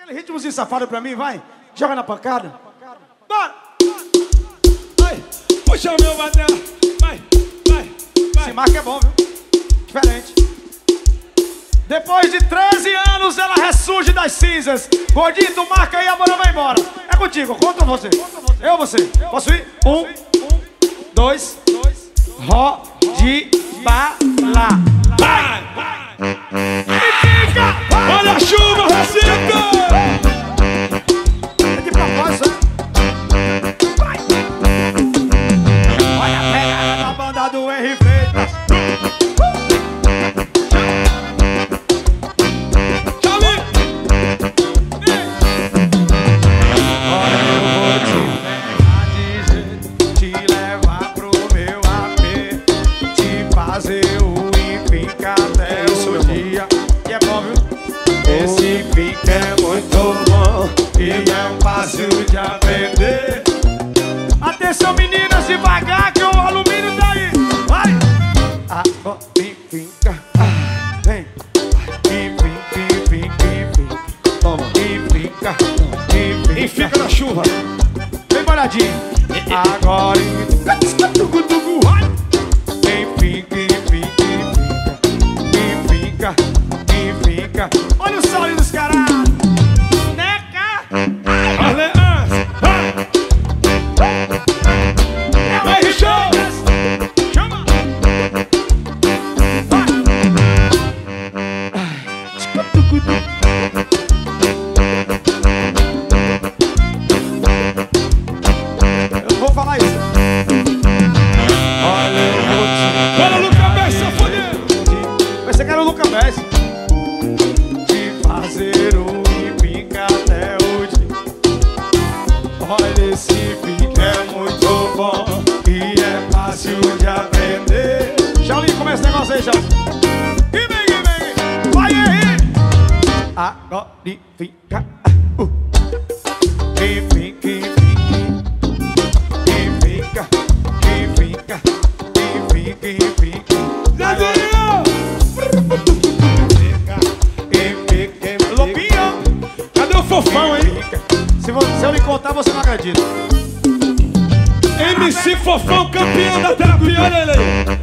Aquele ritmozinho safado pra mim, vai. Joga na pancada. Bora! Vai, puxa o meu batela. Vai. Esse marca é bom, viu? Diferente. Depois de 13 anos, ela ressurge das cinzas. Gordinho, tu marca aí, a banda vai embora. É contigo, conta você. Eu ou você? Posso ir? 1, 2, rode, bala. Vai! E fica! Olha a chuva, Recife! É de propósito, né? Vai! Olha a pegada da banda do Henry Freitas. Esse pique é muito bom e é fácil de aprender. Atenção, meninas, devagar que o alumínio tá aí. Vai! Agora fica. Vem. E fica. Toma. E fica. E fica na chuva. Vem molhadinho. Agora vai. E fica. Olha o sol dos caras. Neca. Orleans. Vai, Richard. Chama. Eu vou falar isso. Olha o Luca Bess, safadinho. Vai ser que era o Luca Bess. De fazer o pica até hoje. Olha, esse pica é muito bom e é fácil de aprender. Jaulinho, começa esse negócio aí, Jaulinho. E vem. Vai aí. Agora fica. E fica. Lobinho, cadê o fofão, hein? Se eu lhe contar, você não acredita. MC Fofão, campeão da terapia, olha ele aí.